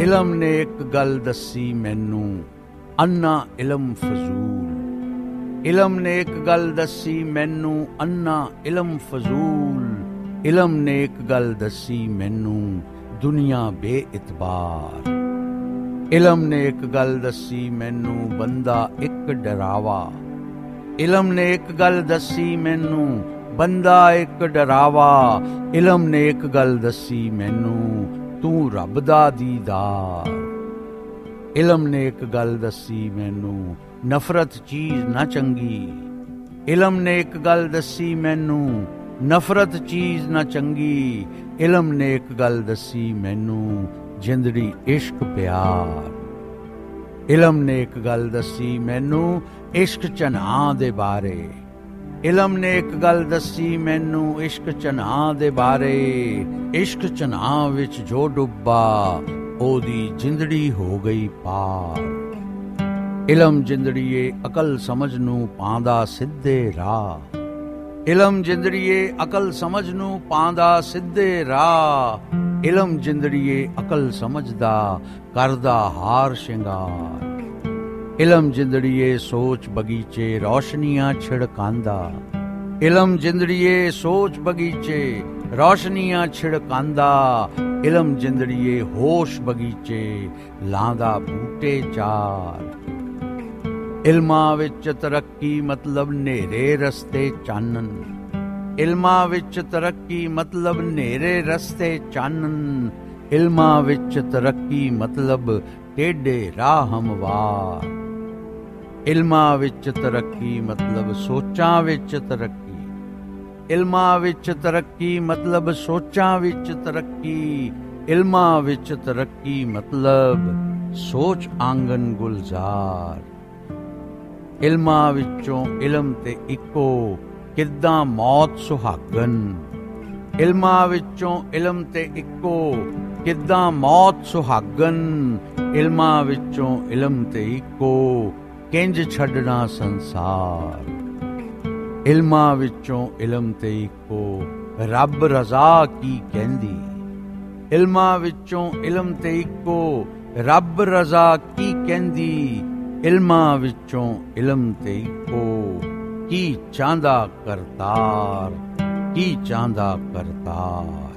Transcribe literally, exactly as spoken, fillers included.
इलम ने एक गल दसी मैनू, अन्ना इलम फजूल। इलम ने एक गल दसी मैनू, अन्ना इलम फजूल। इलम ने एक गल दसी मैनू, दुनिया बेइतबार। इलम ने एक गल दसी मैनू, बंदा एक डरावा। इलम ने एक गल दसी मैनू, बंदा एक डरावा। इलम ने एक गल दसी मैनू, तू रब दा दीदार। इलम ने एक गल दसी मैनू, नफरत चीज ना चंगी। इलम ने एक गल दसी मैनू, नफरत चीज ना चंगी। इलम ने एक गल दसी मैनू, जिंदड़ी इश्क प्यार। इलम ने एक गल दसी मैनू, इश्क चन्हा दे बारे। इलम ने एक गल दसी मैनू, इश्क चन्हा दे बारे। इश्क चन्हा विच जो डुब्बा, ओदी जिंदड़ी हो गई पार। इलम जिंदड़ीए अकल समझ नू पांदा सिद्धे राह। इलम जिंदड़ीए अकल समझ नू पांदा सिद्धे राह। इलम जिंदड़ीए अकल समझदा, करदा हार शिंगार। इलम जिंदड़ीए सोच बगीचे, रोशनियां छिड़कांदा। इलम जिंदड़ीए सोच बगीचे, रोशनियां छिड़कांदा। इलम जिंदड़ीए होश बगीचे, लांदा बूटे चार। इल्मा विच तरक्की मतलब नेरे रस्ते चानन। इल्मा विच तरक्की मतलब नेरे रस्ते चानन। इल्मा विच तरक्की मतलब टेढ़े राह हमवार। इल्मा विच तरक्की मतलब सोचां विच तरक्की। इल्मा विच तरक्की मतलब सोचां विच तरक्की। इल्मा विच तरक्की मतलब सोच आंगन गुलजार। इल्मा विचों इलम ते इको, किद्दां मौत सुहागन। इल्मा विचों इलम ते इको, किद्दां मौत सुहागन। इल्मा विचों इलम ते इको, किंज छड्डना संसार। इल्मा विचों इलम ते इको, रब रज़ा की कहंदी। इल्मा विचों इलम ते इको, रब रज़ा की कहंदी। इल्मा विचों इलम ते इको, की चांदा करतार, की चांदा करतार।